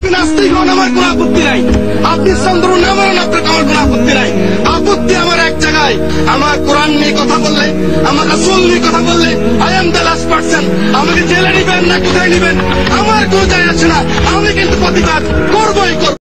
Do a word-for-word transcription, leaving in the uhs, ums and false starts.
নাস্তিক হন, আমার কোন আপত্তি নাই। আপনি চন্দ্র নামের আপনার আমার কোন আপত্তি নাই। আপত্তি আমার এক জায়গায়, আমার কোরআন নিয়ে কথা বললে, আমার রাসূল নিয়ে কথা বললে, I am the last person. আমাকে জেলে নিবেন না কোথায় নিবেন আমার কোনো যায় আসে না। আমি কিন্তু প্রতিবাদ করবোই করবো।